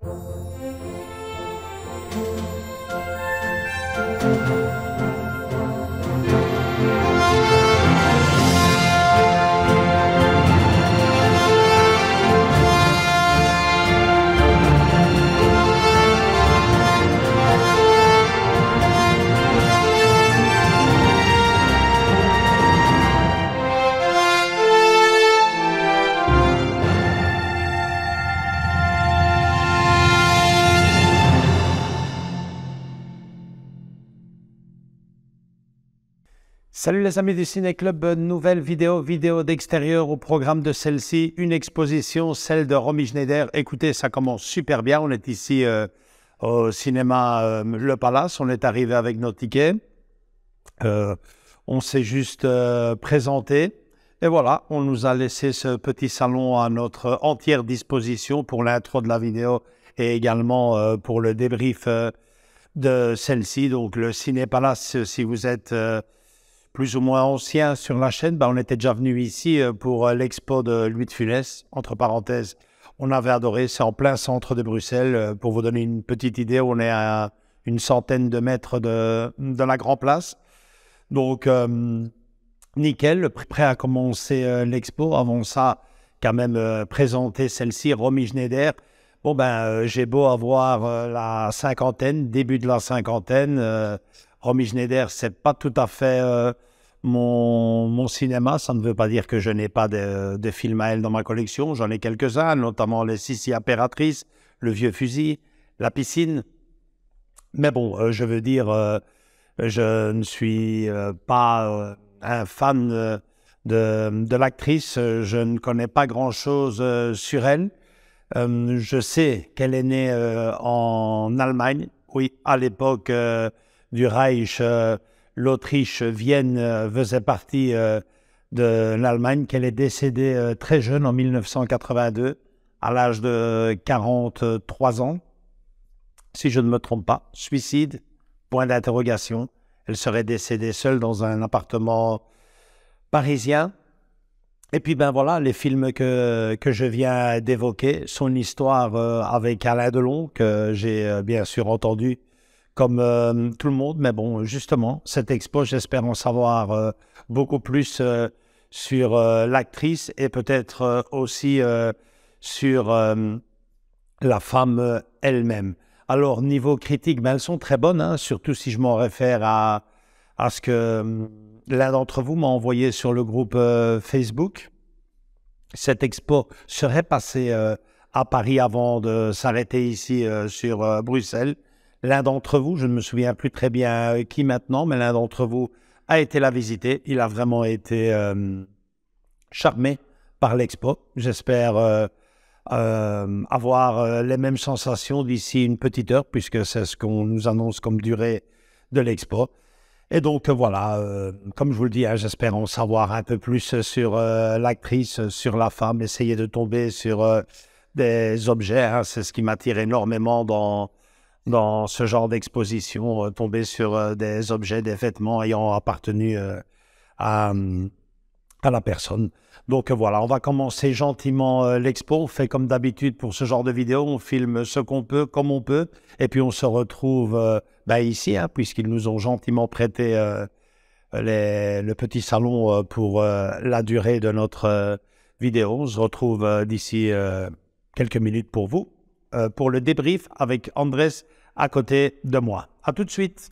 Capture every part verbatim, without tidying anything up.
Salut les amis du Ciné Club, nouvelle vidéo, vidéo d'extérieur au programme de celle-ci, une exposition, celle de Romy Schneider. Écoutez, ça commence super bien, on est ici euh, au cinéma euh, Le Palace, on est arrivé avec nos tickets, euh, on s'est juste euh, présenté et voilà, on nous a laissé ce petit salon à notre entière disposition pour l'intro de la vidéo et également euh, pour le débrief euh, de celle-ci. Donc le Ciné Palace, si vous êtes... Euh, plus ou moins ancien sur la chaîne, ben on était déjà venu ici pour l'expo de Louis de Funès. Entre parenthèses, on avait adoré, c'est en plein centre de Bruxelles. Pour vous donner une petite idée, on est à une centaine de mètres de, de la Grand Place. Donc, euh, nickel, prêt à commencer euh, l'expo. Avant ça, quand même euh, présenter celle-ci, Romy Schneider. Bon, ben, euh, j'ai beau avoir euh, la cinquantaine, début de la cinquantaine, euh, Romy Schneider, c'est pas tout à fait euh, mon, mon cinéma. Ça ne veut pas dire que je n'ai pas de, de films à elle dans ma collection. J'en ai quelques-uns, notamment Les Sissi Impératrices, Le Vieux Fusil, La Piscine. Mais bon, euh, je veux dire, euh, je ne suis euh, pas euh, un fan euh, de, de l'actrice. Je ne connais pas grand-chose euh, sur elle. Euh, je sais qu'elle est née euh, en Allemagne. Oui, à l'époque... Euh, du Reich, euh, l'Autriche, Vienne euh, faisait partie euh, de l'Allemagne, qu'elle est décédée euh, très jeune en mille neuf cent quatre-vingt-deux, à l'âge de quarante-trois ans, si je ne me trompe pas. Suicide, point d'interrogation. Elle serait décédée seule dans un appartement parisien. Et puis ben voilà, les films que, que je viens d'évoquer, son histoire euh, avec Alain Delon, que j'ai euh, bien sûr entendu comme euh, tout le monde, mais bon, justement, cette expo, j'espère en savoir euh, beaucoup plus euh, sur euh, l'actrice et peut-être euh, aussi euh, sur euh, la femme euh, elle-même. Alors, niveau critique, ben, elles sont très bonnes, hein, surtout si je m'en réfère à, à ce que euh, l'un d'entre vous m'a envoyé sur le groupe euh, Facebook. Cette expo serait passée euh, à Paris avant de s'arrêter ici euh, sur euh, Bruxelles. L'un d'entre vous, je ne me souviens plus très bien qui maintenant, mais l'un d'entre vous a été la visiter. Il a vraiment été euh, charmé par l'expo. J'espère euh, euh, avoir euh, les mêmes sensations d'ici une petite heure, puisque c'est ce qu'on nous annonce comme durée de l'expo. Et donc voilà, euh, comme je vous le dis, hein, j'espère en savoir un peu plus sur euh, l'actrice, sur la femme, essayer de tomber sur euh, des objets. Hein, c'est ce qui m'attire énormément dans... dans ce genre d'exposition, euh, tomber sur euh, des objets, des vêtements ayant appartenu euh, à, à la personne. Donc euh, voilà, on va commencer gentiment euh, l'expo. On fait comme d'habitude pour ce genre de vidéo, on filme ce qu'on peut, comme on peut, et puis on se retrouve euh, ben ici, hein, puisqu'ils nous ont gentiment prêté euh, les, le petit salon euh, pour euh, la durée de notre euh, vidéo. On se retrouve euh, d'ici euh, quelques minutes pour vous. Euh, pour le débrief avec Andrés à côté de moi. À tout de suite.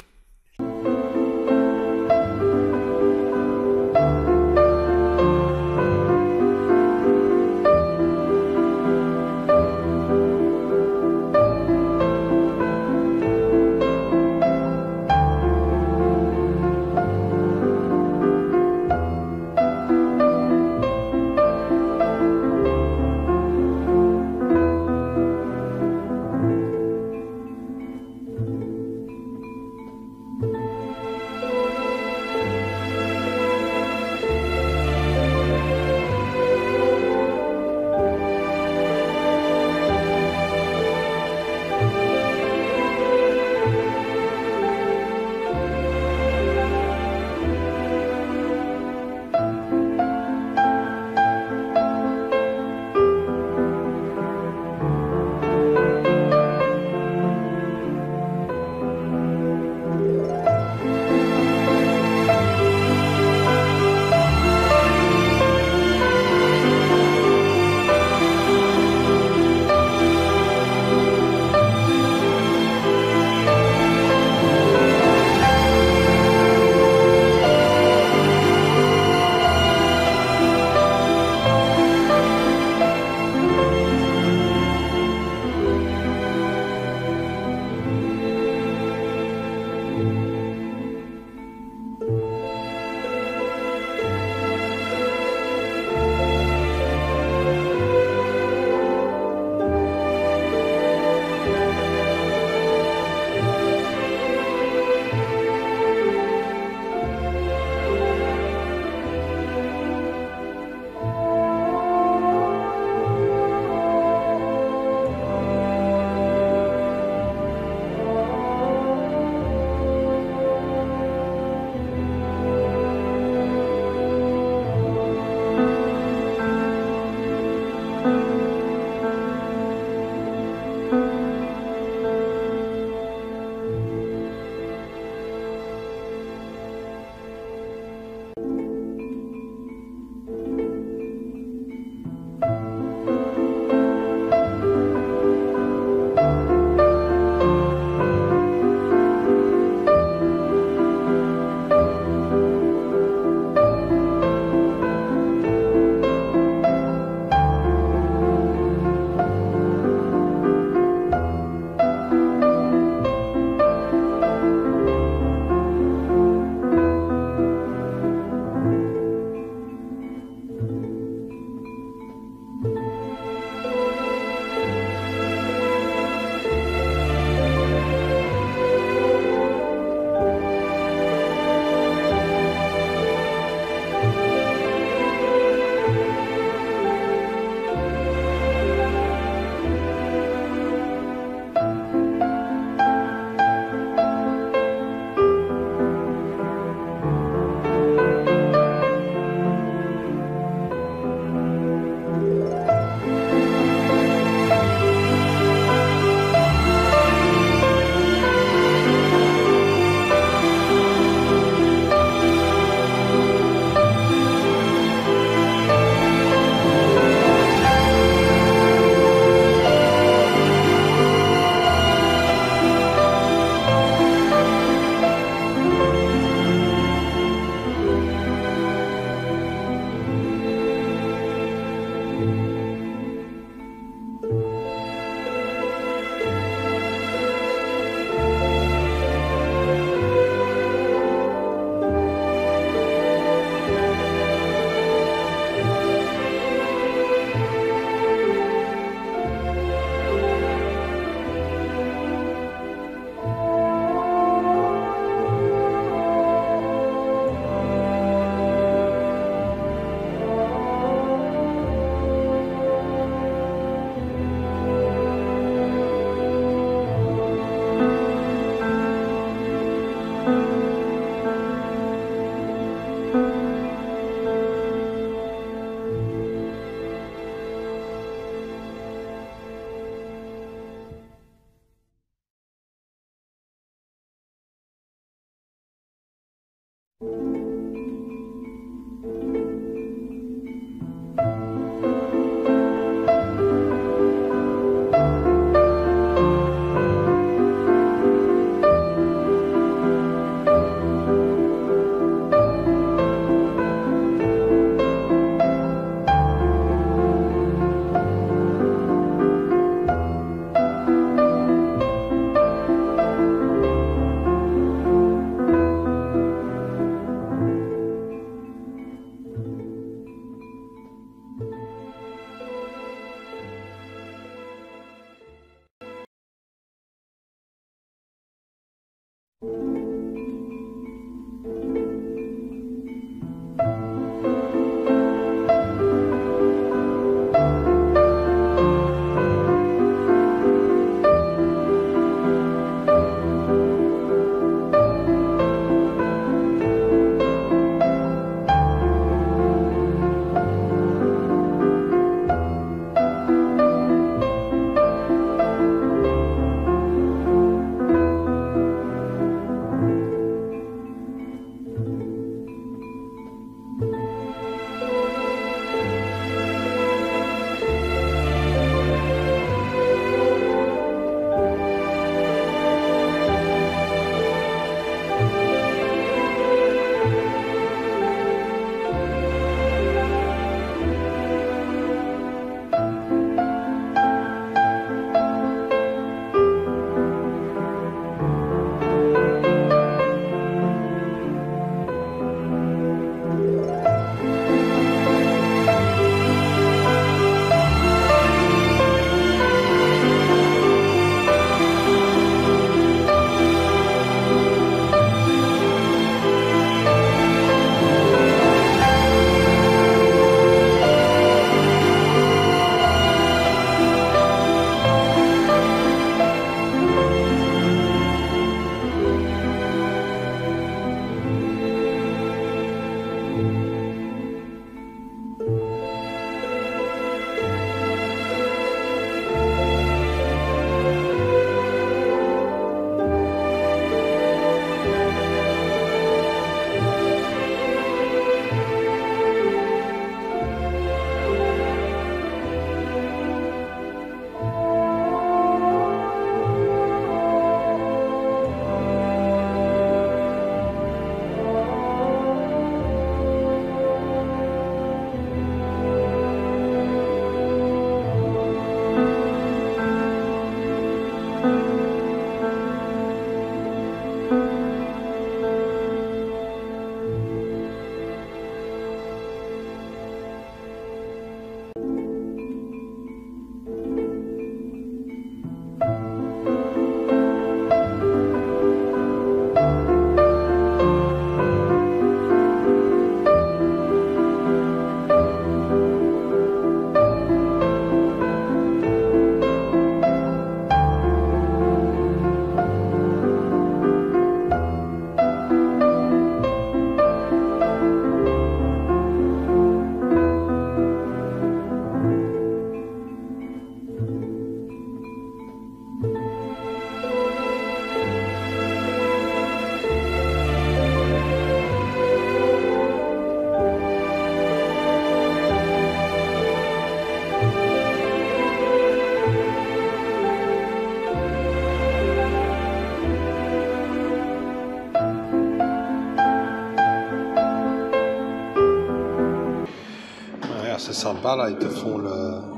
C'est sympa, là, ils te font le,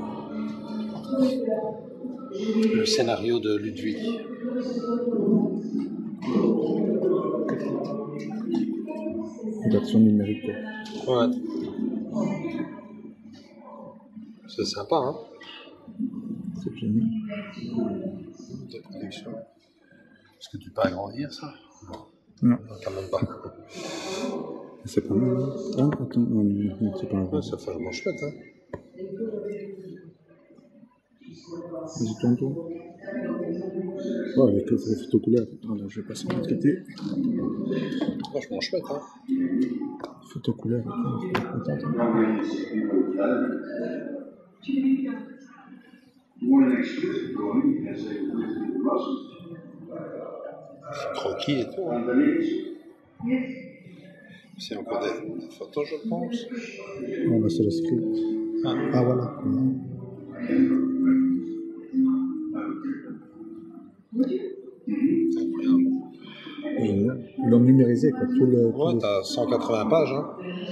le scénario de Ludwig. Version numérique, quoi. Ouais. C'est sympa, hein. C'est génial. De production. Est-ce que tu peux agrandir ça? Non. Non, quand même pas. C'est pas mal. Ah, attends, non, non, non, c'est pas un Ouais, ça fait vraiment chouette, hein. Vas-y, tourne-toi. Oh, avec les photos couleurs. Alors, je vais passer de l'autre côté. Franchement chouette, hein. Photos couleurs. Croquis et tout. Hein. C'est encore des, des photos, je pense. Non, là, c'est le script. Ah, ah voilà. Incroyable. Et ils l'ont numérisé, quoi. Tout le, tout Ouais, le... t'as cent quatre-vingts pages, hein.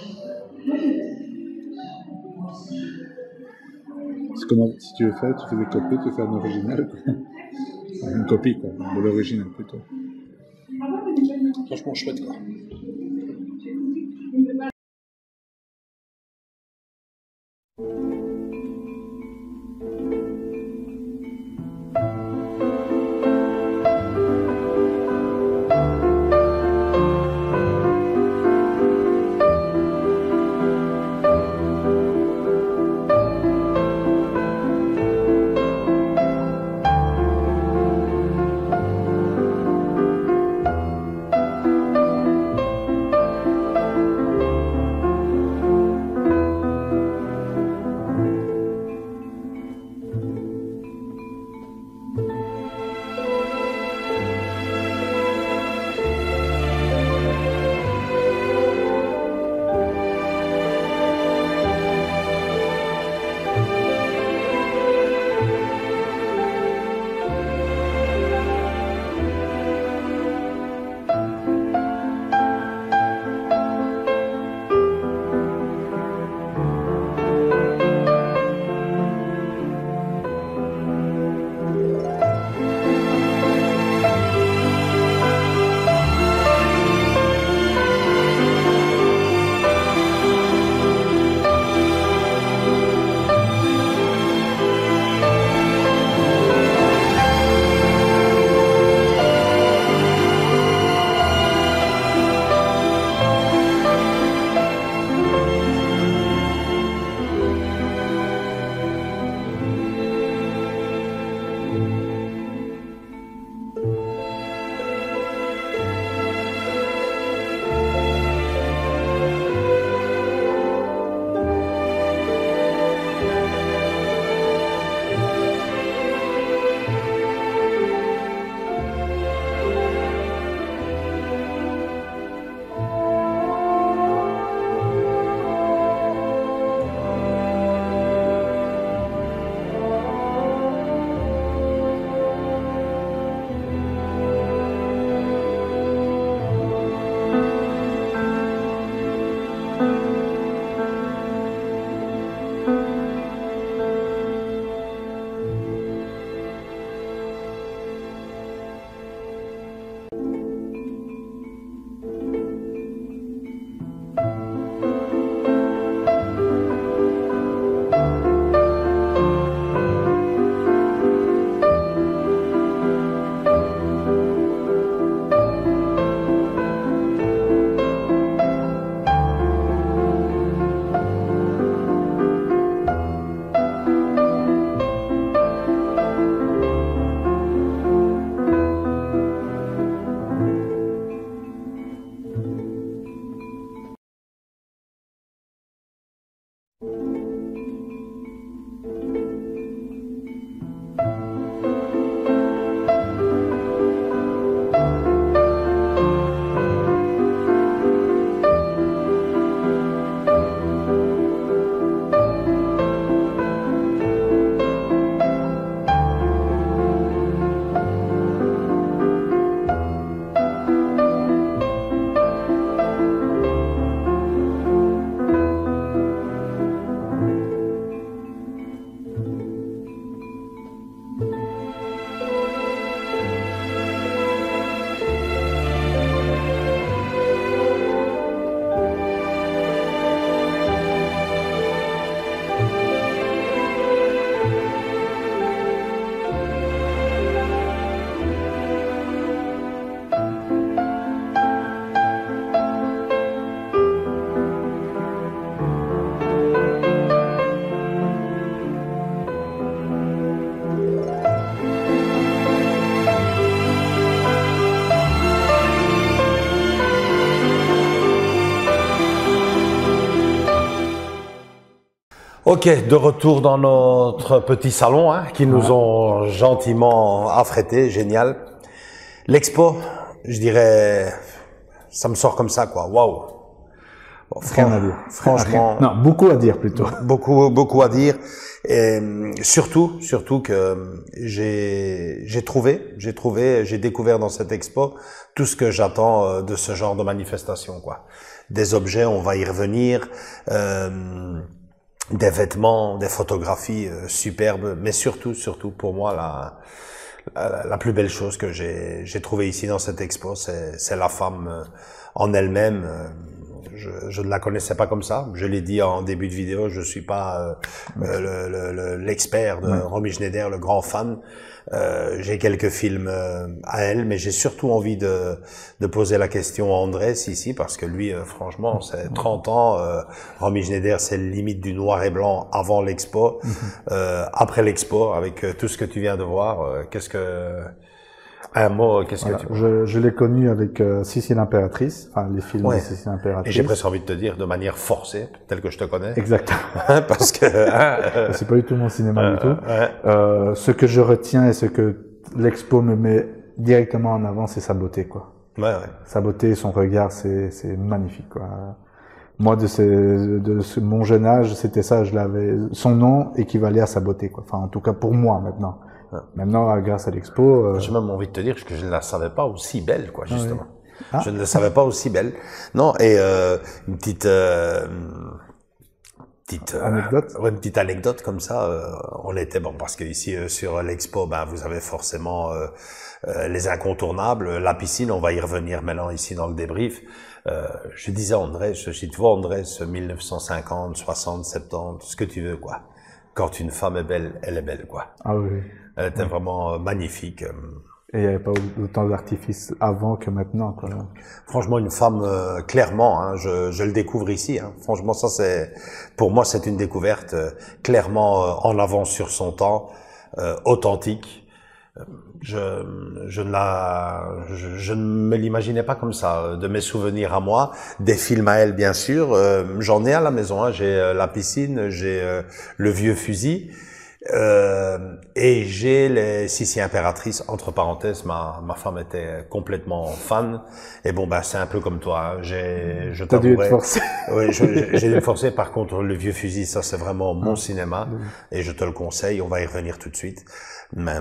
C'est comme si tu veux faire, tu fais des copies, tu fais un original, quoi. Une copie, quoi, de l'original plutôt. Franchement chouette, quoi. Ok, de retour dans notre petit salon hein, qui nous ont gentiment affrété, génial. L'expo, je dirais, ça me sort comme ça quoi, waouh. Rien à dire. Franchement, non, beaucoup à dire plutôt. Beaucoup, beaucoup à dire. Et surtout, surtout que j'ai, j'ai trouvé, j'ai trouvé, j'ai découvert dans cette expo tout ce que j'attends de ce genre de manifestation, quoi. Des objets, on va y revenir, euh, des vêtements, des photographies euh, superbes, mais surtout, surtout pour moi la, la, la plus belle chose que j'ai, j'ai trouvé ici dans cette expo, c'est, c'est la femme euh, en elle-même. Euh, Je, je ne la connaissais pas comme ça. Je l'ai dit en début de vidéo, je suis pas euh, le, le, le, l'expert de ouais. Romy Schneider, le grand fan. Euh, j'ai quelques films euh, à elle, mais j'ai surtout envie de, de poser la question à Andrés ici, parce que lui, euh, franchement, c'est trente ans. Euh, Romy Schneider, c'est le limite du noir et blanc avant l'expo. Mm-hmm. euh, après l'expo, avec euh, tout ce que tu viens de voir, euh, qu'est-ce que... Un mot, qu'est-ce voilà, que tu... Je, je l'ai connu avec euh, Sissi l'Impératrice, enfin les films ouais. de Sissi l'Impératrice. Et j'ai presque envie de te dire de manière forcée, tel que je te connais. Exactement. Parce que... Hein, euh, c'est pas du tout mon cinéma euh, du tout. Ouais. Euh, ce que je retiens et ce que l'expo me met directement en avant, c'est sa beauté, quoi. Ouais, ouais. Sa beauté, son regard, c'est, c'est magnifique, quoi. Moi, de, ces, de ce, mon jeune âge, c'était ça, je l'avais... Son nom équivalait à sa beauté, quoi. Enfin, en tout cas pour moi, maintenant. Maintenant, grâce à l'expo... Euh... J'ai même envie de te dire que je ne la savais pas aussi belle, quoi, justement. Ah oui. Ah. Je ne la savais pas aussi belle. Non, et euh, une petite... Euh, petite euh, anecdote. Ouais, une petite anecdote comme ça. Euh, on était... Bon, parce que ici, euh, sur l'expo, ben, vous avez forcément euh, euh, les incontournables. La piscine, on va y revenir maintenant ici dans le débrief. Euh, je disais à Andrés, je dis, tu vois Andrés, mille neuf cent cinquante, soixante, soixante-dix, ce que tu veux, quoi. Quand une femme est belle, elle est belle, quoi. Ah oui. Elle était oui. vraiment magnifique. Et il n'y avait pas autant d'artifices avant que maintenant, quoi. Franchement, une femme, euh, clairement, hein, je, je le découvre ici. Hein. Franchement, ça c'est, pour moi, c'est une découverte euh, clairement euh, en avance sur son temps, euh, authentique. Je, je ne la, je, je ne me l'imaginais pas comme ça. De mes souvenirs à moi, des films à elle, bien sûr. Euh, j'en ai à la maison. Hein. J'ai euh, la piscine, j'ai euh, le vieux fusil. Euh, et j'ai les Sissi Impératrice, entre parenthèses, ma, ma femme était complètement fan. Et bon, ben, c'est un peu comme toi, hein. J'ai, je T'as dû être t'avouerai. forcé. Oui, je, j'ai dû me forcer. Par contre, le vieux fusil, ça, c'est vraiment mon ah. cinéma. Et je te le conseille, on va y revenir tout de suite. Mais,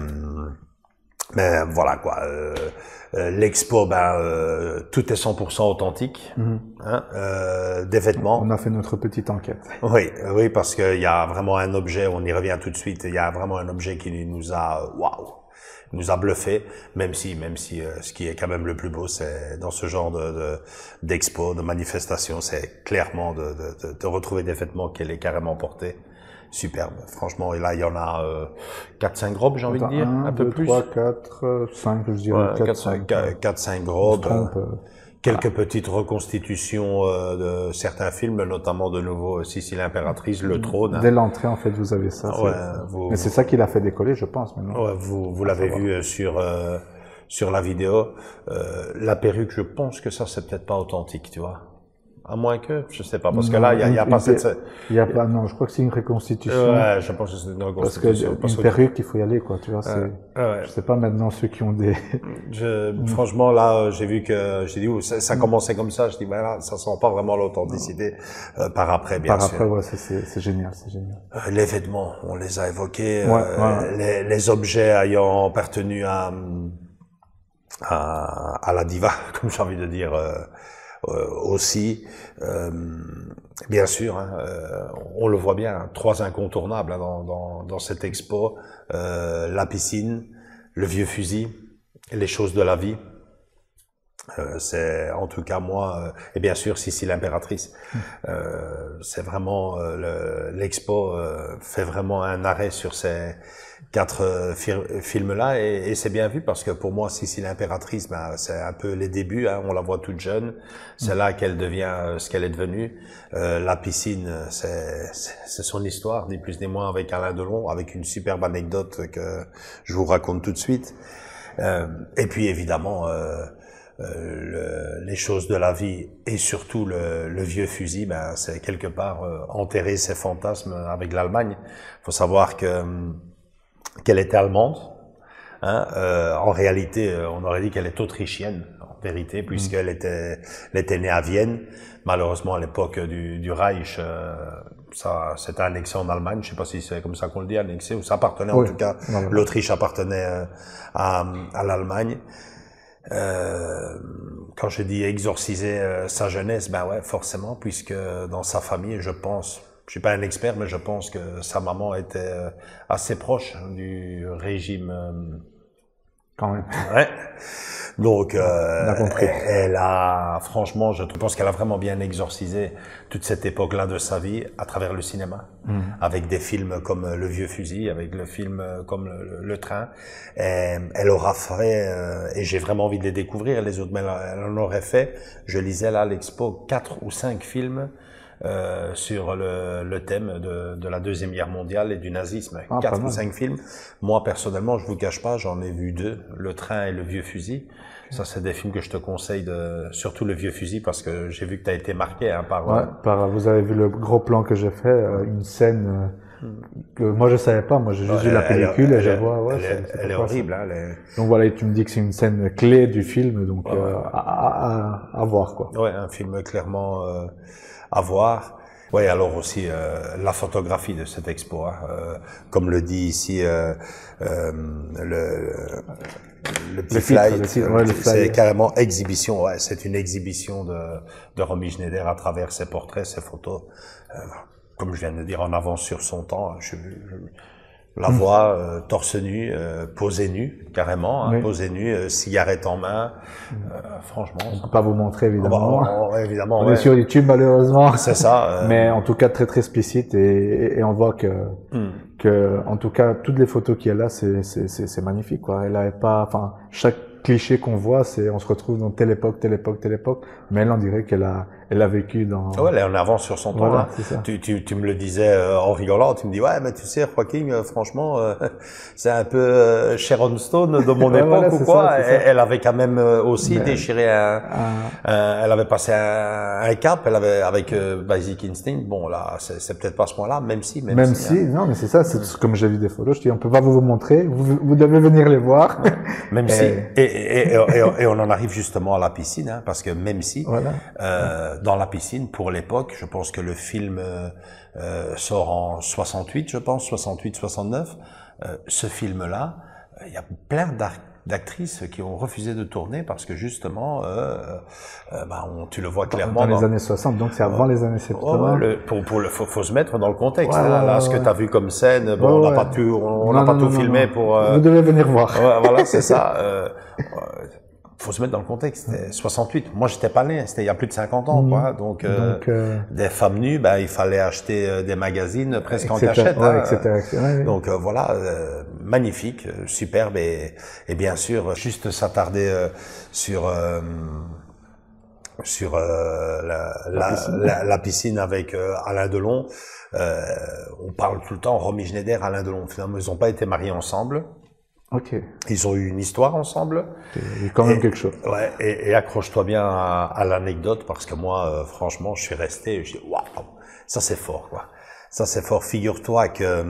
mais voilà, quoi. Euh, Euh, l'expo, ben euh, tout est cent pour cent authentique, mm-hmm. hein, euh, des vêtements. On a fait notre petite enquête. Oui, oui, parce qu'il y a vraiment un objet. On y revient tout de suite. Il y a vraiment un objet qui nous a, waouh, nous a bluffé. Même si, même si, euh, ce qui est quand même le plus beau, c'est dans ce genre de, de d'expo, de manifestation, c'est clairement de, de, de, de retrouver des vêtements qu'elle est carrément portés. Superbe, franchement, et là il y en a euh, quatre cinq robes, j'ai envie de dire, un, un peu deux, plus. trois, quatre, cinq, je dirais. Ouais, quatre cinq robes, trompe, euh, quelques ah. petites reconstitutions euh, de certains films, notamment de nouveau Sissi l'Impératrice, Le Trône. Dès l'entrée, en fait, vous avez ça. Ouais, c'est, vous, mais c'est ça qui l'a fait décoller, je pense, maintenant. Ouais, vous, vous l'avez vu sur euh, sur la vidéo. Euh, la perruque, je pense que ça, c'est peut-être pas authentique, tu vois. À moins que, je sais pas, parce non, que là, il y a, y a pas cette... Il y a pas, non, je crois que c'est une reconstitution. Ouais, je pense que c'est une reconstitution. Parce que parce une perruque, il faut y aller, quoi, tu vois, c'est... Ouais, ouais. Je sais pas maintenant ceux qui ont des... Je, franchement, là, j'ai vu que, j'ai dit, oh, ça, ça commençait comme ça, je dis, ben là, ça sent pas vraiment l'authenticité, euh, par après, bien par sûr. Par après, ouais, c'est, c'est, c'est génial, c'est génial. Euh, les vêtements, on les a évoqués, ouais, euh, ouais. Les, les objets ayant appartenu à, à, à la diva, comme j'ai envie de dire, euh, Euh, aussi, euh, bien sûr, hein, euh, on le voit bien, hein, trois incontournables hein, dans, dans, dans cette expo, euh, la piscine, le vieux fusil, les choses de la vie. Euh, c'est en tout cas moi, euh, et bien sûr Sissi l'Impératrice. Euh, c'est vraiment euh, le, l'expo euh, fait vraiment un arrêt sur ces quatre euh, fir- films-là et, et c'est bien vu parce que pour moi Sissi l'Impératrice, ben, c'est un peu les débuts. Hein, on la voit toute jeune, c'est là qu'elle devient euh, ce qu'elle est devenue. Euh, la piscine, c'est, c'est, c'est son histoire, ni plus ni moins, avec Alain Delon, avec une superbe anecdote que je vous raconte tout de suite. Euh, et puis évidemment. Euh, Euh, le, les choses de la vie et surtout le, le vieux fusil, ben c'est quelque part euh, enterrer ses fantasmes avec l'Allemagne. Il faut savoir que qu'elle était allemande, Hein, euh, en réalité, on aurait dit qu'elle est autrichienne, en vérité, puisqu'elle était, elle était née à Vienne. Malheureusement, à l'époque du, du Reich, euh, ça, c'était annexé en Allemagne. Je sais pas si c'est comme ça qu'on le dit, annexé, ou ça appartenait, oui. En tout cas, voilà. L'Autriche appartenait euh, à, à l'Allemagne. Euh, quand je dis exorciser euh, sa jeunesse, ben ouais, forcément, puisque dans sa famille, je pense, je suis pas un expert, mais je pense que sa maman était euh, assez proche du régime. Euh, Quand même. Ouais. Donc, euh, on a compris. Elle, elle a, franchement, je pense qu'elle a vraiment bien exorcisé toute cette époque-là de sa vie à travers le cinéma, mmh. avec des films comme Le Vieux Fusil, avec le film comme Le, le Train. Et elle aura fait, euh, et j'ai vraiment envie de les découvrir, les autres, mais elle, elle en aurait fait, je lisais là à l'expo, quatre ou cinq films Euh, sur le, le thème de, de la Deuxième Guerre mondiale et du nazisme. Ah, Quatre ou cinq films. Moi, personnellement, je vous cache pas, j'en ai vu deux, Le Train et Le Vieux Fusil. Ça, c'est des films que je te conseille, de, surtout Le Vieux Fusil, parce que j'ai vu que tu as été marqué hein, par... Ouais, par... Vous avez vu le gros plan que j'ai fait, euh, une scène euh, que moi je savais pas, moi j'ai juste ouais, vu la pellicule elle, et je vois... Ouais, elle, c'est, c'est elle est horrible. Hein, elle est... Donc voilà, et tu me dis que c'est une scène clé du film, donc ouais, euh, ouais. À, à, à voir quoi. Ouais, un film clairement... Euh, à voir. Oui, alors aussi euh, la photographie de cette expo, hein, euh, comme le dit ici euh, euh, le, le petit le flight, titre, ouais, c'est carrément exhibition. Ouais, c'est une exhibition de, de Romy Schneider à travers ses portraits, ses photos. Euh, comme je viens de dire, en avance sur son temps. Je, je, la voix euh, torse nu, euh, posé nu, carrément, hein, oui. posé nu, euh, cigarette en main. Euh, franchement, on ne peut pas vous montrer évidemment. Bah, on, évidemment, on ouais. est sur YouTube malheureusement. C'est ça. Euh... Mais en tout cas très très explicite et, et on voit que mm. que en tout cas toutes les photos qu'il y a là, c'est c'est c'est, c'est magnifique quoi. Elle avait pas, enfin chaque cliché qu'on voit, c'est on se retrouve dans telle époque, telle époque, telle époque. Mais elle, on dirait qu'elle a elle a vécu dans... Ouais, elle est en avance sur son temps, voilà, là. Tu, tu, tu me le disais euh, en rigolant, tu me dis, ouais, mais tu sais, Joaquin, euh, franchement, euh, c'est un peu euh, Sharon Stone de mon ouais, époque voilà, ou quoi. Ça, elle, elle avait quand même euh, aussi mais... déchiré un, ah. un... Elle avait passé un, un cap, elle avait, avec euh, Basic Instinct. Bon, là, c'est, c'est peut-être pas ce point-là, même si... Même, même si, si hein. non, mais c'est ça, c'est mmh. comme j'ai vu des photos, je dis, on peut pas vous montrer, vous, vous devez venir les voir. Ouais. Même et... si, et, et, et, et, et on en arrive justement à la piscine, hein, parce que même si, voilà. euh, dans la piscine, pour l'époque, je pense que le film euh, euh, sort en soixante-huit, je pense, soixante-huit soixante-neuf. Euh, ce film-là, il y a plein d'actrices qui ont refusé de tourner parce que justement, euh, euh, bah, on, tu le vois clairement. Dans les dans... années soixante, donc c'est avant euh, les années soixante. Ouais, ouais, le, pour, pour le, faut, faut se mettre dans le contexte. Ouais, hein, là, ouais, ce que ouais. tu as vu comme scène, bon, ouais, on n'a ouais. pas tout, on n'a pas non, tout non, filmé non. pour. Euh... Vous devez venir voir. Ouais, voilà, c'est ça. Euh, faut se mettre dans le contexte. C'était soixante-huit. Moi, j'étais pas né. C'était il y a plus de cinquante ans, mmh. quoi. Donc, euh, Donc euh... des femmes nues, ben, il fallait acheter euh, des magazines presque et cetera en cachette. Ouais, hein. et cetera Ouais, ouais. Donc euh, voilà, euh, magnifique, euh, superbe et, et bien sûr, juste s'attarder euh, sur euh, sur euh, la, la, la, piscine. La, la piscine avec euh, Alain Delon. Euh, on parle tout le temps Romy Schneider, Alain Delon. Finalement, ils n'ont pas été mariés ensemble. Ok. Ils ont eu une histoire ensemble. Il y a quand même et, quelque chose. Ouais. Et, et accroche-toi bien à, à l'anecdote parce que moi, euh, franchement, je suis resté. Je dis waouh, ça c'est fort, quoi. Ça c'est fort. Figure-toi que euh,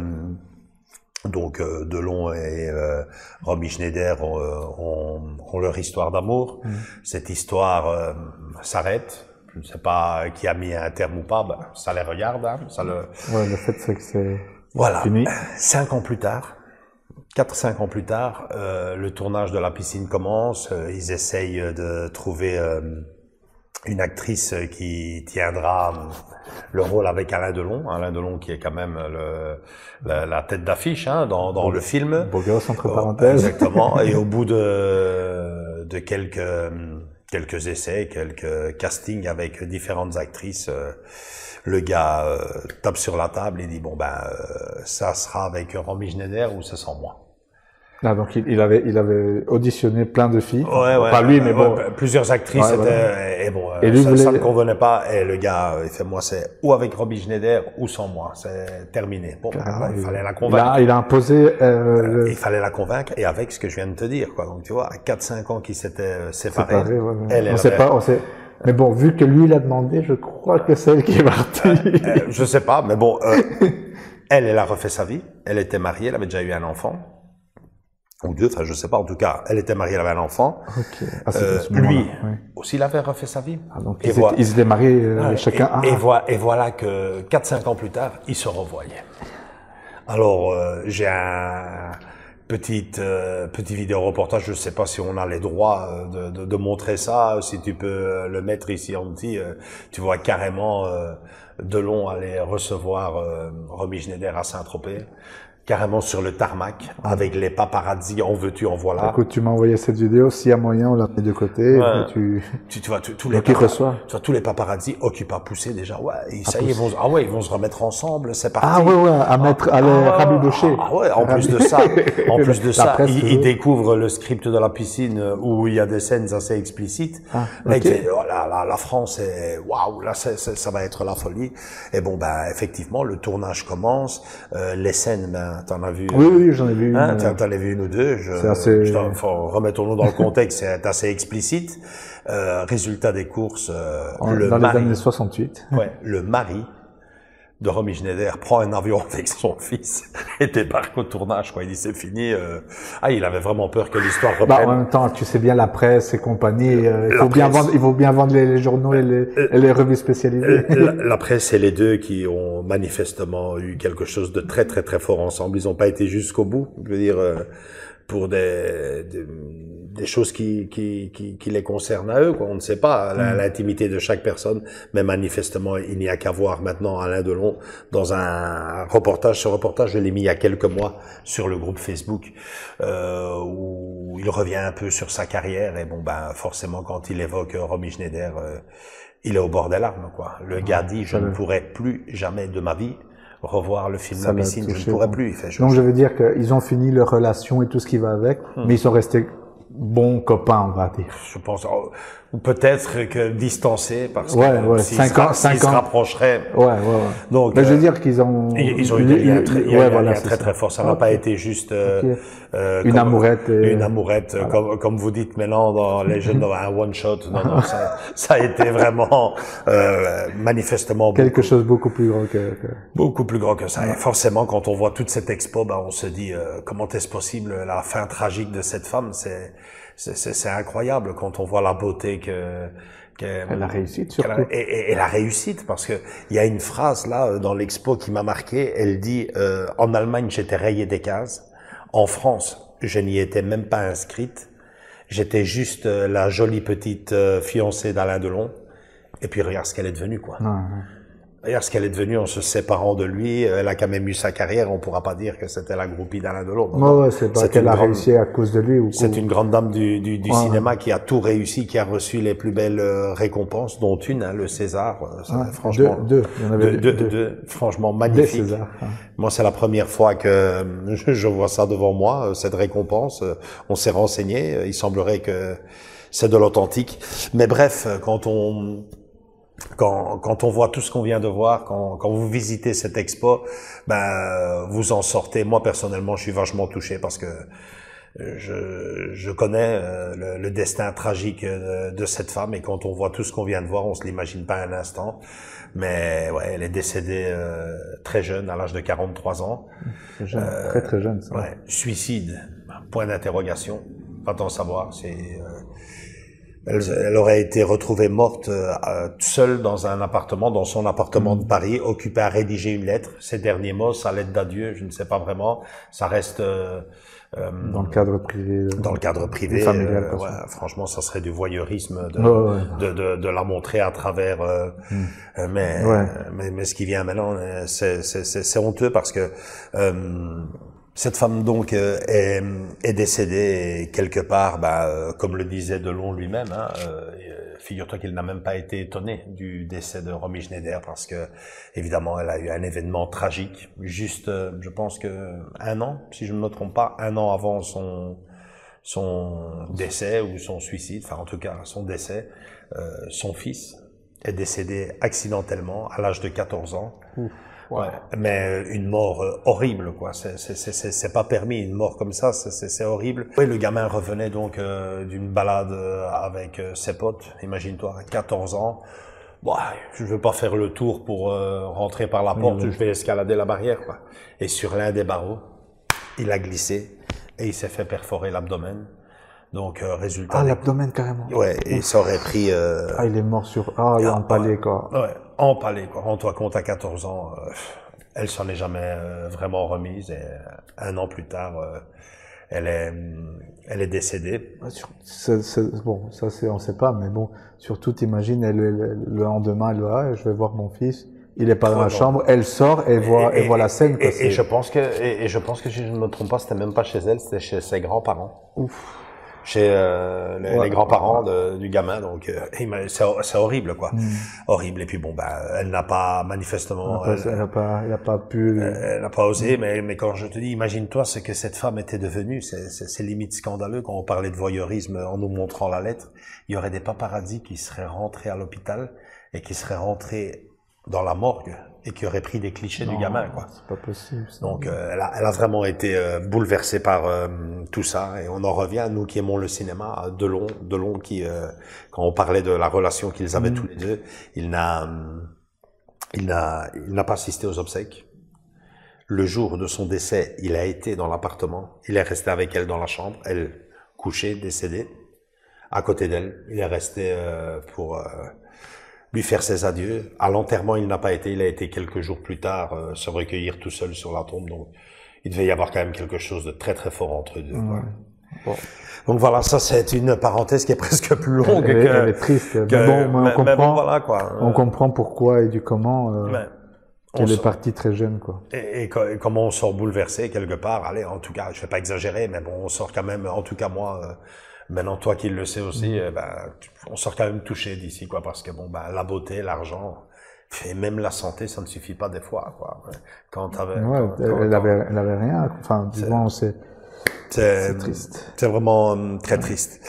donc euh, Delon et euh, Romy Schneider ont, ont, ont leur histoire d'amour. Mmh. Cette histoire euh, s'arrête. Je ne sais pas qui a mis un terme ou pas. Ben, ça les regarde. Hein, ça le. Ouais, le fait c'est que c'est voilà. fini. Cinq ans plus tard. Quatre, cinq ans plus tard, euh, le tournage de la piscine commence. Euh, ils essayent de trouver euh, une actrice qui tiendra le rôle avec Alain Delon. Alain Delon qui est quand même le, la, la tête d'affiche hein, dans, dans beau, le film. Beau gosse entre parenthèses. Exactement. Et au bout de, de quelques, quelques essais, quelques castings avec différentes actrices, euh, le gars euh, tape sur la table et dit bon ben euh, ça sera avec Romy Schneider ou ça sans moi. Ah donc il, il avait il avait auditionné plein de filles. Ouais ouais. Pas lui mais bon. Ouais, plusieurs actrices ouais, étaient voilà. et bon et euh, lui ça, voulait... ça me convenait pas et le gars il fait moi c'est ou avec Romy Schneider ou sans moi c'est terminé. Bon ben, là, il, il fallait la convaincre. Là il a imposé. Euh, euh, le... Il fallait la convaincre et avec ce que je viens de te dire quoi donc tu vois à quatre cinq ans qu'ils s'étaient séparés. Séparés, ouais, ouais. Elle, on elle sait avait... pas on sait. Mais bon, vu que lui, il a demandé, je crois que c'est elle qui est partie. Euh, euh, je sais pas, mais bon, euh, elle, elle a refait sa vie. Elle était mariée, elle avait déjà eu un enfant. ou deux, enfin je sais pas, en tout cas, elle était mariée, elle avait un enfant. Okay. Ah, euh, lui oui. aussi, il avait refait sa vie. Ah, donc ils, voilà. étaient, ils étaient mariés euh, ouais, chacun. Et, ah. et, voilà, et voilà que quatre cinq ans plus tard, ils se revoyaient. Alors, euh, j'ai un petit, euh, petit vidéo reportage, je sais pas si on a les droits de, de, de montrer ça, si tu peux le mettre ici en petit, euh, tu vois carrément euh, Delon aller recevoir euh, Romy Schneider à Saint-Tropez. Carrément sur le tarmac, avec les paparazzi, en veux-tu, en voilà. Écoute, tu m'as envoyé cette vidéo, s'il y a moyen, on la met de côté, ouais. et tu... Tu, tu vois, tu, tous les qui reçoit. Tu vois, tous les paparazzi occupent à pousser déjà, ouais, et ça y est, ils vont, ah ouais, ils vont se remettre ensemble, c'est parti. Ah ouais, ouais, à mettre, à les ah, rabibocher. Ah ouais, en plus de ça, en plus de ça, presse, ils, ils découvrent le script de la piscine où il y a des scènes assez explicites. Ah, là, okay. ils, oh, là, là, la France est, waouh, là, c'est, c'est, ça va être la folie. Et bon, ben, effectivement, le tournage commence, euh, les scènes, ben, t'en as vu. Oui, oui, j'en ai vu une. Hein, t'en, t'en as vu une ou deux. Je, c'est assez... je faut, remettons-nous dans le contexte, c'est assez explicite. Euh, résultat des courses, euh, en, le dans mari, les années soixante-huit. Ouais, le mari de Romy Schneider prend un avion avec son fils et débarque au tournage, quoi. Il dit c'est fini. Euh... Ah, il avait vraiment peur que l'histoire reprenne. Bah, en même temps, tu sais bien la presse et compagnie. Euh, il faut bien vendre, il faut bien vendre les, les journaux et les, et les revues spécialisées. La, la presse et les deux qui ont manifestement eu quelque chose de très très très fort ensemble. Ils n'ont pas été jusqu'au bout. Je veux dire. Euh, pour des, des, des choses qui, qui, qui, qui les concernent à eux, quoi. On ne sait pas la, l'intimité de chaque personne, mais manifestement, il n'y a qu'à voir maintenant Alain Delon dans un reportage. Ce reportage, je l'ai mis il y a quelques mois sur le groupe Facebook, euh, où il revient un peu sur sa carrière. Et bon, ben, forcément, quand il évoque Romy Schneider, euh, il est au bord des larmes, quoi. Le ah, gars dit, je ne pourrai plus jamais de ma vie revoir le film La Piscine, je ne pourrais plus. Il fait Donc je veux dire qu'ils ont fini leur relation et tout ce qui va avec, hum. mais ils sont restés bons copains, on va dire. Je pense, ou peut-être que distancés, parce ouais, que ouais, s'ils cinq ans, s'ils se rapprocheraient. Ouais, ouais, ouais. Donc, mais euh, je veux dire qu'ils ont. Ils, ils ont eu des liens très, ouais, voilà, très, très forts. Ça n'a okay. pas été juste euh, okay. euh, une comme, amourette. Et... Une amourette, voilà. comme, comme vous dites maintenant dans les jeunes, dans un one shot. Non, non, ça, ça a été vraiment euh, manifestement quelque beaucoup, chose beaucoup plus grand que, que... beaucoup plus grand que ça. Et forcément, quand on voit toute cette expo, ben, on se dit euh, comment est-ce possible la fin tragique de cette femme. C'est c'est, c'est, c'est incroyable quand on voit la beauté que Et la réussite surtout. A, et, et, et la réussite, parce que il y a une phrase là dans l'expo qui m'a marqué. Elle dit euh, en Allemagne j'étais rayée des cases, en France je n'y étais même pas inscrite, j'étais juste euh, la jolie petite euh, fiancée d'Alain Delon. Et puis regarde ce qu'elle est devenue, quoi. Ah, Regarde ce qu'elle est devenue en se séparant de lui. Elle a quand même eu sa carrière. On pourra pas dire que c'était la groupie d'Alain Delon. Ouais, ouais, c'est pas qu'elle a grande, réussi à cause de lui. Ou c'est une grande dame du, du, du ouais, cinéma ouais. qui a tout réussi, qui a reçu les plus belles récompenses, dont une, hein, le César. Ouais, franchement, deux, deux. Il y en avait deux, deux, deux, deux. Franchement magnifique. César, ouais. Moi, c'est la première fois que je, je vois ça devant moi, cette récompense. On s'est renseigné. Il semblerait que c'est de l'authentique. Mais bref, quand on Quand, quand on voit tout ce qu'on vient de voir, quand, quand vous visitez cette expo, ben vous en sortez. Moi personnellement, je suis vachement touché parce que je, je connais le, le destin tragique de, de cette femme, et quand on voit tout ce qu'on vient de voir, on se l'imagine pas un instant. Mais ouais, elle est décédée euh, très jeune, à l'âge de quarante-trois ans. Très jeune, euh, très très jeune. Ça. Ouais, suicide, point d'interrogation. Va-t-on savoir, c'est euh, Elle, elle aurait été retrouvée morte euh, seule dans un appartement, dans son appartement de Paris, occupée à rédiger une lettre. Ses derniers mots, sa lettre d'adieu, je ne sais pas vraiment. Ça reste euh, euh, dans le cadre privé. Dans le cadre privé. Familial, euh, ouais, franchement, ça serait du voyeurisme de, oh, ouais. de, de, de la montrer à travers. Euh, mm. euh, mais, ouais. euh, mais mais ce qui vient maintenant, c'est c'est c'est, c'est honteux parce que. Euh, Cette femme donc euh, est, est décédée et quelque part, bah, euh, comme le disait Delon lui-même, hein, euh, figure-toi qu'il n'a même pas été étonné du décès de Romy Schneider parce que évidemment elle a eu un événement tragique, juste, euh, je pense que un an, si je ne me trompe pas, un an avant son son décès ou son suicide, enfin en tout cas son décès, euh, son fils est décédé accidentellement à l'âge de quatorze ans. Ouf. Ouais, mais une mort euh, horrible, quoi. C'est, c'est, c'est, c'est pas permis, une mort comme ça, c'est, c'est, c'est horrible. Oui, le gamin revenait donc euh, d'une balade euh, avec euh, ses potes. Imagine-toi, à quatorze ans. Bon, je veux pas faire le tour pour euh, rentrer par la porte. Oui, oui. Je vais escalader la barrière, quoi. Et sur l'un des barreaux, il a glissé et il s'est fait perforer l'abdomen. Donc, euh, résultat. Ah, l'abdomen carrément. Ouais, et ça aurait pris. Euh, ah, il est mort sur. Ah, il est empalé, quoi. Ouais, empalé, quoi. Rends-toi compte, à quatorze ans, euh, elle s'en est jamais euh, vraiment remise. Et un an plus tard, euh, elle est, elle est décédée. C'est, c'est, bon, ça, c'est, on sait pas, mais bon, surtout, t'imagines, elle, le, le lendemain, elle va, ah, je vais voir mon fils. Il est pas dans la chambre, elle sort et voit, et, et voit la scène. Et, et, et je pense que, et, et je pense que si je ne me trompe pas, c'était même pas chez elle, c'était chez ses grands-parents. Ouf. Chez euh, les, ouais, les grands-parents ouais. du gamin, donc euh, c'est, c'est horrible, quoi, mm. horrible. Et puis bon, bah, elle n'a pas manifestement, elle n'a pas, elle, pas, elle a pas pu, elle n'a pas osé. Mm. Mais, mais quand je te dis, imagine-toi ce que cette femme était devenue, c'est, c'est, c'est limite scandaleux quand on parlait de voyeurisme en nous montrant la lettre. Il y aurait des paparazzis qui seraient rentrés à l'hôpital et qui seraient rentrés dans la morgue et qui auraient pris des clichés non, du gamin, quoi. C'est pas possible. Ça. Donc, euh, elle, a, elle a vraiment été euh, bouleversée par euh, tout ça, et on en revient, nous qui aimons le cinéma, Delon, Delon qui, euh, quand on parlait de la relation qu'ils avaient mmh. tous les deux, il n'a, il n'a, il n'a pas assisté aux obsèques. Le jour de son décès, il a été dans l'appartement, il est resté avec elle dans la chambre, elle couchée, décédée, à côté d'elle. Il est resté euh, pour euh, lui faire ses adieux. À l'enterrement, il n'a pas été, il a été quelques jours plus tard euh, se recueillir tout seul sur la tombe. Donc, il devait y avoir quand même quelque chose de très très fort entre eux deux. Mmh. Bon. Donc voilà, ça c'est une parenthèse qui est presque plus longue. Elle, que, elle est triste. Que, mais bon, mais on, mais, comprend, mais bon, voilà, quoi. on comprend pourquoi et du comment. Euh, mais, elle est partie très jeune, quoi. Et, et, et comment on sort bouleversé quelque part. Allez, en tout cas, je vais pas exagérer, mais bon, on sort quand même, en tout cas moi... Euh, Maintenant, toi qui le sais aussi, mmh. eh ben, on sort quand même touché d'ici, quoi, parce que bon, ben, la beauté, l'argent, et même la santé, ça ne suffit pas des fois, quoi. Quand t'avais, ouais, quand, elle, quand, elle avait, elle avait rien. Enfin, du moins, c'est, c'est triste. C'est vraiment euh, très ouais. triste.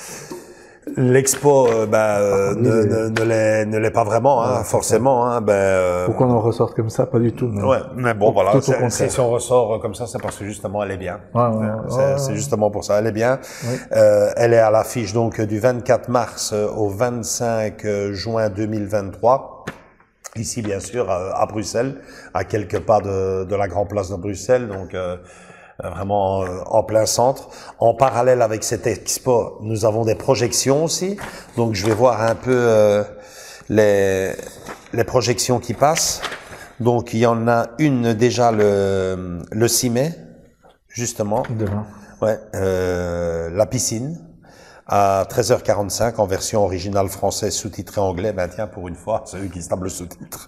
L'expo, euh, ben, euh, oui, ne, ne, ne l'est, ne l'est pas vraiment, hein, ouais, forcément, hein, ben, euh, pour qu'on en ressorte comme ça, pas du tout, mais. Ouais, mais bon, voilà, c'est, c'est, si on ressort comme ça, c'est parce que justement, elle est bien. Ouais, ouais, c'est, ouais, c'est ouais. justement pour ça, elle est bien. Ouais. Euh, elle est à l'affiche, donc, du vingt-quatre mars au vingt-cinq juin deux mille vingt-trois. Ici, bien sûr, à Bruxelles, à quelques pas de, de la Grande Place de Bruxelles, donc, euh, vraiment euh, en plein centre. En parallèle avec cette expo, nous avons des projections aussi. Donc, je vais voir un peu euh, les, les projections qui passent. Donc, il y en a une déjà le, le six mai, justement. Demain. Ouais, euh, la piscine. À treize heures quarante-cinq en version originale française sous-titrée anglais. Ben tiens, pour une fois, c'est eux qui se tapent le sous-titre.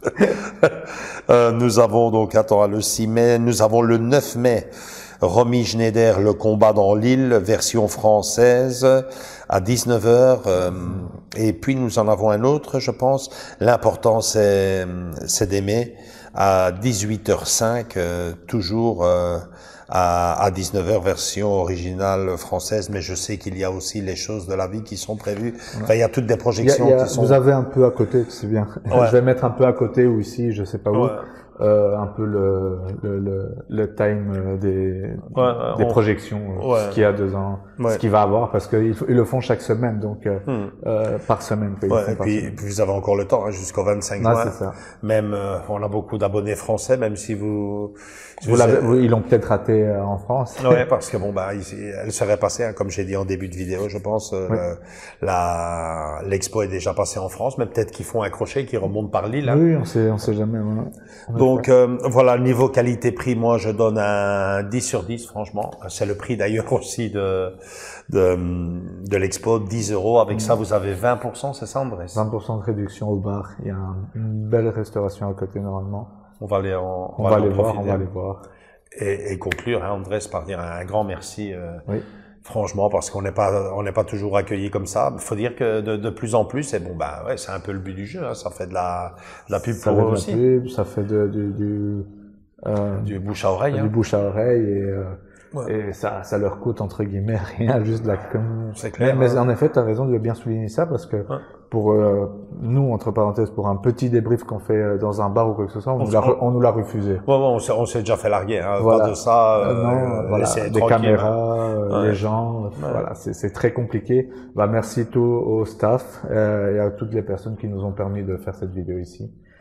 euh, nous avons donc, attends, le six mai, nous avons le neuf mai, Romy Schneider, le combat dans l'île, version française, à dix-neuf heures. Euh, et puis nous en avons un autre, je pense. L'important, c'est, c'est d'aimer, à dix-huit heures cinq, euh, toujours... Euh, à, à dix-neuf heures, version originale française, mais je sais qu'il y a aussi les choses de la vie qui sont prévues. Enfin, il y a toutes des projections il y a, il y a, qui sont... Vous avez un peu à côté, c'est bien. Ouais. Je vais mettre un peu à côté ou ici, je sais pas où. Ouais. Euh, un peu le le le, le time des ouais, des on... projections, ouais. ce qu'il y a deux ans, ouais. ce qu'il va avoir, parce qu'ils ils le font chaque semaine, donc euh, hmm. euh, par semaine. Quoi, ouais, et puis, semaine. Puis vous avez encore le temps hein, jusqu'au vingt-cinq juin. Ah, c'est ça. Même euh, on a beaucoup d'abonnés français, même si vous, si vous, vous l'avez, vous, ils l'ont peut-être raté euh, en France. Ouais, parce que bon bah ici, elle serait passée, hein, comme j'ai dit en début de vidéo, je pense. Euh, ouais. la l'expo est déjà passée en France, mais peut-être qu'ils font un crochet, qu'ils remontent par l'île. Hein. Oui, on sait, on sait jamais. Voilà. Donc euh, voilà, niveau qualité-prix, moi je donne un dix sur dix, franchement. C'est le prix d'ailleurs aussi de de, de l'expo, dix euros. Avec mmh. ça, vous avez vingt pour cent, c'est ça, Andrés? vingt pour cent de réduction au bar. Il y a un, une belle restauration à côté normalement. On va aller, en, on, on va aller voir, on va aller voir. Et, et conclure, hein, Andrés, par dire un grand merci. Euh, oui. Franchement, parce qu'on n'est pas, on n'est pas toujours accueillis comme ça. Il faut dire que de, de plus en plus, et bon, bah ouais, c'est un peu le but du jeu. Hein, ça fait de la, de la pub ça pour eux de la aussi. Pub, ça fait de, de, du, euh, du bouche à oreille. Du hein. bouche à oreille et, euh, ouais. et ça, ça leur coûte entre guillemets rien, juste de la com. C'est clair. Mais, hein. mais en effet, tu as raison de bien souligner ça parce que ouais. pour euh, nous, entre parenthèses, pour un petit débrief qu'on fait dans un bar ou quoi que ce soit, on, on, nous, l'a, on nous l'a refusé. Ouais, ouais, on s'est, on s'est déjà fait larguer. Hein. Voilà. Pas de ça. Euh, non, euh, voilà, des caméras, euh, ouais. les gens, ouais. voilà, c'est, c'est très compliqué. Bah merci tout au staff euh, et à toutes les personnes qui nous ont permis de faire cette vidéo ici.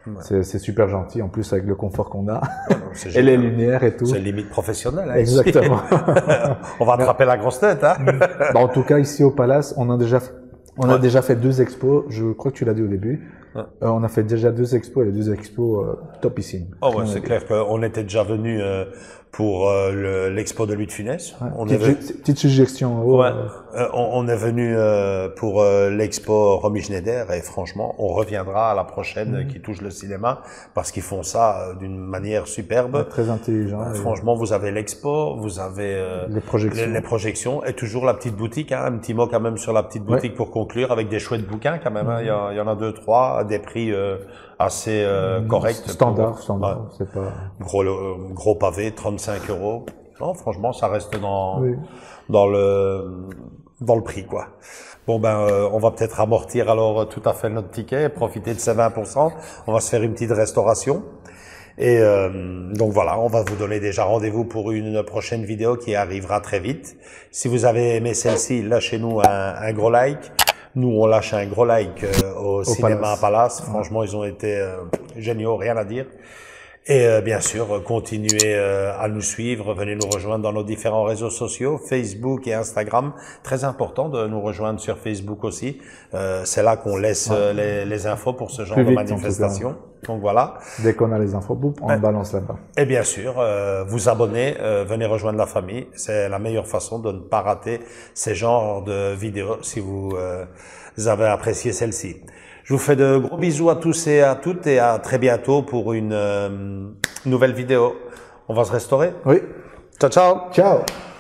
Ouais. C'est super gentil, en plus avec le confort qu'on a, ouais, et les lumières et tout. C'est limite professionnel. Hein, exactement. On va attraper la grosse tête. Hein. Bah, en tout cas, ici au Palace, on a déjà, on a ouais. déjà fait deux expos. Je crois que tu l'as dit au début. Ouais. Euh, on a fait déjà deux expos et les deux expos euh, topissimes. Oh ouais, c'est clair qu'on était déjà venu euh, pour euh, l'expo de Louis de Funès. Ouais. On petite, est... petite suggestion. Oh, ouais. euh, on, on est venu euh, pour euh, l'expo Romy Schneider et franchement, on reviendra à la prochaine mmh. qui touche le cinéma parce qu'ils font ça euh, d'une manière superbe. Ouais, très intelligent. Euh, franchement, vous avez l'expo, vous avez euh, les projections, les, les projections et toujours la petite boutique. Hein, un petit mot quand même sur la petite boutique ouais. pour conclure avec des chouettes bouquins quand même. Mmh. Hein, il, y a, il y en a deux, trois. Des prix euh, assez euh, corrects. Standard, pour, standard, ouais. c'est pas... Gros, euh, gros pavé, trente-cinq euros. Non, franchement, ça reste dans, oui. dans le, dans le prix, quoi. Bon, ben, euh, on va peut-être amortir alors tout à fait notre ticket, profiter de ces vingt pour cent. On va se faire une petite restauration. Et euh, donc voilà, on va vous donner déjà rendez-vous pour une prochaine vidéo qui arrivera très vite. Si vous avez aimé celle-ci, lâchez-nous un, un gros like. Nous, on lâche un gros like euh, au, au cinéma Palace. Palace. Franchement, ouais. ils ont été euh, géniaux, rien à dire. Et euh, bien sûr, continuez euh, à nous suivre, venez nous rejoindre dans nos différents réseaux sociaux, Facebook et Instagram. Très important de nous rejoindre sur Facebook aussi. Euh, c'est là qu'on laisse ouais. euh, les, les infos pour ce genre Plus de vite, manifestation. Donc voilà. Dès qu'on a les infos, boum, on ouais. balance là-bas. Et bien sûr, euh, vous abonnez, euh, venez rejoindre la famille. C'est la meilleure façon de ne pas rater ces genres de vidéos si vous, euh, vous avez apprécié celle-ci. Je vous fais de gros bisous à tous et à toutes et à très bientôt pour une euh, nouvelle vidéo. On va se restaurer? Oui. Ciao, ciao. Ciao.